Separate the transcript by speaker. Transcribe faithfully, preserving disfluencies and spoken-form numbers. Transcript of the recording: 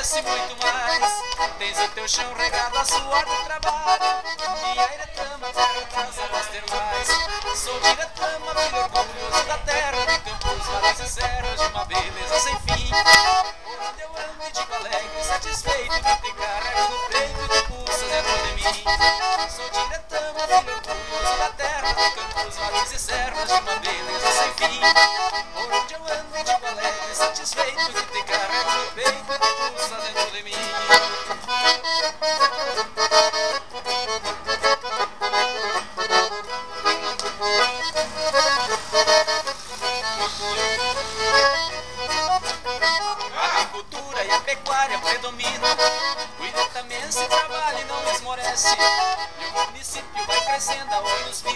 Speaker 1: merece muito mais. Tens o teu chão regado a suor do trabalho, e a Iretama, terra das águas termais. Sou de Iretama, filho orgulhoso da terra, de campos, vales e serras, de uma beleza sem fim. Por onde eu ando e digo alegre, satisfeito, que te carrego no peito e tu pulsas dentro de mim. Sou de Iretama, filho orgulhoso da terra, de campos, vales e serras, de uma beleza sem fim. Por onde eu ando e digo alegre, satisfeito, que te carrego no peito e tu pulsas dentro de mim. A agricultura e a pecuária predominam, o iretamense trabalha e não esmorece, e o município vai crescendo a olhos vistos.